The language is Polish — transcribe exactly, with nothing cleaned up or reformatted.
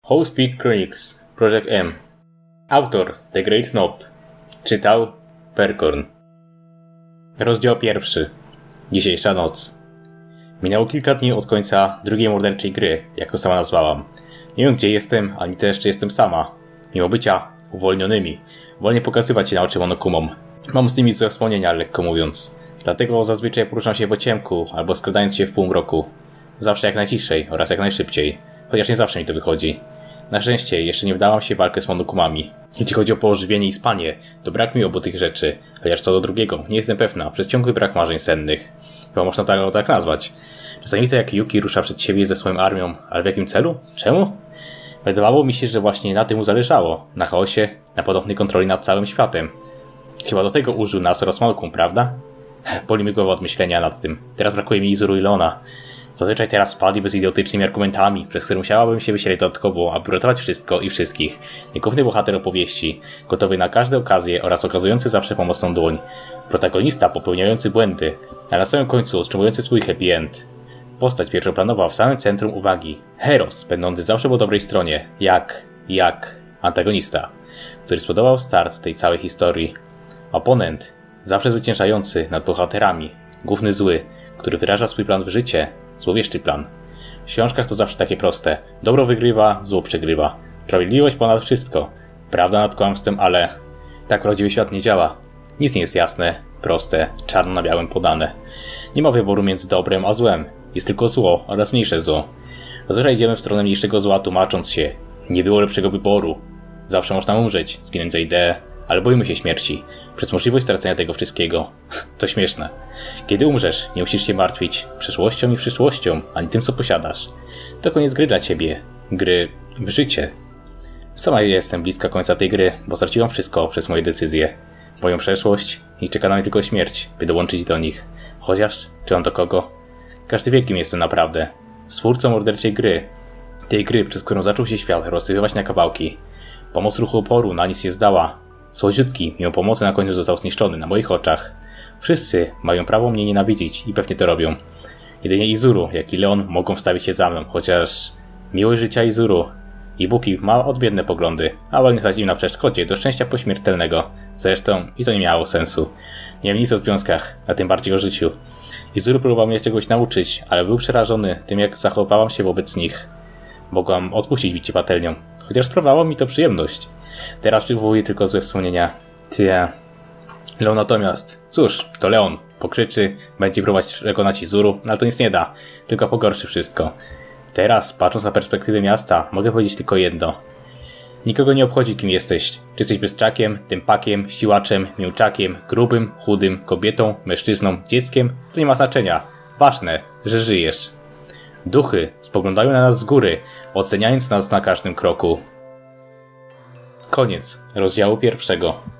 House Peak Chronicles, Project M. Autor The Great Snob. Czytał Perkorn. Rozdział pierwszy. Dzisiejsza noc. Minęło kilka dni od końca drugiej morderczej gry, jak to sama nazwałam. Nie wiem, gdzie jestem, ani też czy jestem sama. Mimo bycia uwolnionymi, wolnie pokazywać się na oczy monokumom. Mam z nimi złe wspomnienia, lekko mówiąc. Dlatego zazwyczaj poruszam się po ciemku, albo skradając się w półmroku. Zawsze jak najciszej oraz jak najszybciej. Chociaż nie zawsze mi to wychodzi. Na szczęście jeszcze nie wdałam się w walkę z monokumami. Jeśli chodzi o pożywienie i spanie, to brak mi obu tych rzeczy. Chociaż co do drugiego, nie jestem pewna, przez ciągły brak marzeń sennych. Chyba można to tak nazwać. Czasami widzę, jak Yuki rusza przed siebie ze swoją armią, ale w jakim celu? Czemu? Wydawało mi się, że właśnie na tym mu zależało. Na chaosie, na podobnej kontroli nad całym światem. Chyba do tego użył nas oraz Malcolm, prawda? Boli mi głowa od myślenia nad tym. Teraz brakuje mi Izuru i Leona. Zazwyczaj teraz spadli bez idiotycznymi argumentami, przez które musiałabym się wysilać dodatkowo, aby uratować wszystko i wszystkich. Niegłówny bohater opowieści, gotowy na każde okazje oraz okazujący zawsze pomocną dłoń. Protagonista popełniający błędy, a na samym końcu otrzymujący swój happy end. Postać pierwszoplanowa w samym centrum uwagi. Heros, będący zawsze po dobrej stronie. Jak, jak antagonista, który spodobał start tej całej historii. Oponent, zawsze zwyciężający nad bohaterami. Główny zły, który wyraża swój plan w życie. Złowieszczy plan. W książkach to zawsze takie proste. Dobro wygrywa, zło przegrywa. Sprawiedliwość ponad wszystko. Prawda nad kłamstwem, ale tak prawdziwy świat nie działa. Nic nie jest jasne, proste, czarno na białym podane. Nie ma wyboru między dobrem a złem. Jest tylko zło oraz mniejsze zło. Zazwyczaj idziemy w stronę mniejszego zła, tłumacząc się. Nie było lepszego wyboru. Zawsze można umrzeć, zginąć za ideę, ale boimy się śmierci. Przez możliwość stracenia tego wszystkiego. To śmieszne. Kiedy umrzesz, nie musisz się martwić przeszłością i przyszłością, ani tym, co posiadasz. To koniec gry dla ciebie. Gry w życie. Sama jestem bliska końca tej gry, bo straciłam wszystko przez moje decyzje. Moją przeszłość i czeka na mnie tylko śmierć, by dołączyć do nich. Chociaż, czy mam do kogo? Każdy wie, kim jestem naprawdę. Stwórcą morderczej gry. Tej gry, przez którą zaczął się świat rozsypywać na kawałki. Pomoc ruchu oporu na nic nie zdała. Słodziutki, mimo pomocy na końcu został zniszczony na moich oczach. Wszyscy mają prawo mnie nienawidzić i pewnie to robią. Jedynie Izuru, jak i Leon mogą wstawić się za mną, chociaż miłość życia Izuru. Ibuki ma odmienne poglądy, a wolnie stać im na przeszkodzie do szczęścia pośmiertelnego. Zresztą i to nie miało sensu. Nie wiem nic o związkach, a tym bardziej o życiu. Izuru próbował mnie czegoś nauczyć, ale był przerażony tym, jak zachowałam się wobec nich. Mogłam odpuścić bicie patelnią, chociaż sprawiało mi to przyjemność. Teraz przywołuję tylko złe wspomnienia. Tja. Leon natomiast, cóż, to Leon. Pokrzyczy, będzie próbować przekonać Izuru, ale to nic nie da, tylko pogorszy wszystko. Teraz, patrząc na perspektywę miasta, mogę powiedzieć tylko jedno. Nikogo nie obchodzi, kim jesteś. Czy jesteś bystrzakiem, tępakiem, siłaczem, mięczakiem, grubym, chudym, kobietą, mężczyzną, dzieckiem, to nie ma znaczenia. Ważne, że żyjesz. Duchy spoglądają na nas z góry, oceniając nas na każdym kroku. Koniec rozdziału pierwszego.